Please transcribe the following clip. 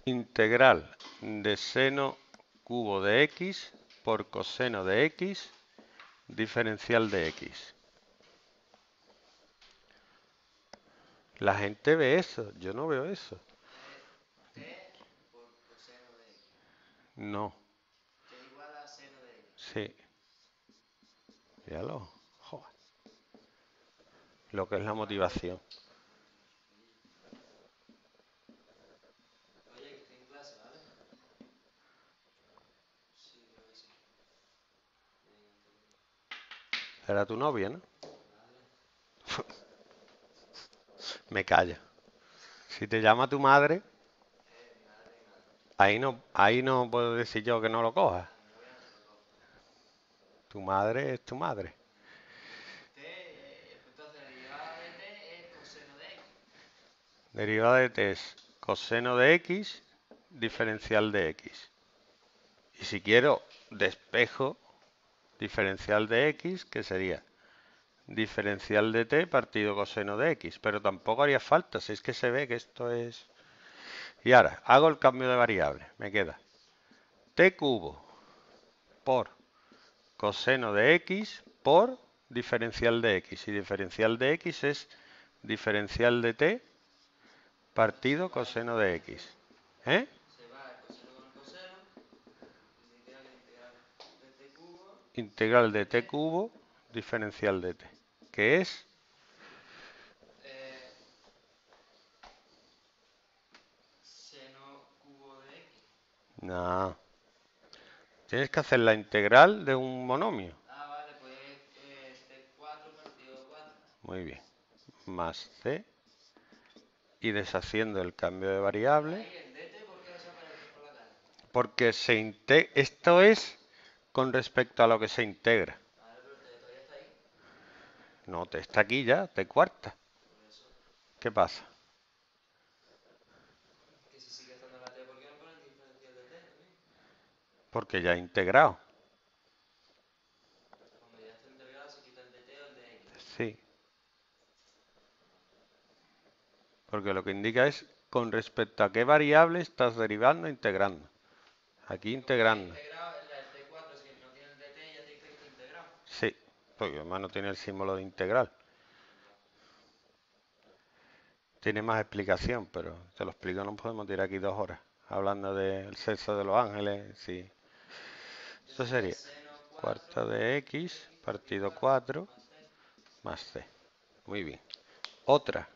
Integral de seno cubo de x por coseno de x diferencial de x. La gente ve eso, yo no veo eso. T por coseno de x. No, T igual a seno de x. sí, míralo, joder, lo que es la motivación. Oye, que estoy en clase, ¿vale? Sí, creo que sí. Venga, hasta luego. Era tu novia, ¿no? Madre. Me calla. Si te llama tu madre, Mi madre, mi madre. ahí no puedo decir yo que no lo cojas. A mi novia no se lo cojo. Tu madre es tu madre. T, pues entonces la derivada de t es coseno de x. Derivada de t es coseno de x diferencial de x. Y si quiero despejo diferencial de x, que sería diferencial de t partido coseno de x. Pero tampoco haría falta, si es que se ve que esto es... Y ahora, hago el cambio de variable. Me queda t cubo por coseno de x por diferencial de x. Y diferencial de x es diferencial de t Bueno, se partido va el coseno de diferencial. x. ¿Eh? Se va el coseno con el coseno. Y significa que la integral de t cubo Integral de de t t cubo diferencial de t. ¿Qué es? eh, seno cubo de x. No. Tienes que hacer la integral de un monomio. Ah, vale, pues t4 partido 4. Muy bien. Más c. Y deshaciendo el cambio de variable. Ahí el dt, ¿por qué desaparece por la calle? Porque esto es con respecto a lo que se integra. Vale, pero el t todavía está ahí. No, te está aquí ya, te cuarta. Por eso, ¿Qué pasa? que si sigue estando la t, ¿por qué no pone el diferencial de t también? Porque ya he integrado. Cuando ya está integrado se quita el dt o el de x, ¿no? Sí. Porque lo que indica es con respecto a qué variable estás derivando e integrando. Aquí Y como ya he integrando. integrado, el t4 si no tiene el dt ya te dice que está integrado. Sí. Porque además no tiene el símbolo de integral. Vale. Tiene más explicación, pero te lo explico, no podemos tirar aquí 2 horas hablando del sexo de los ángeles. Sí. Que Esto sería sería seno 4 cuarta de x x partido partido 4 4 más c. más c. Muy bien. Otra.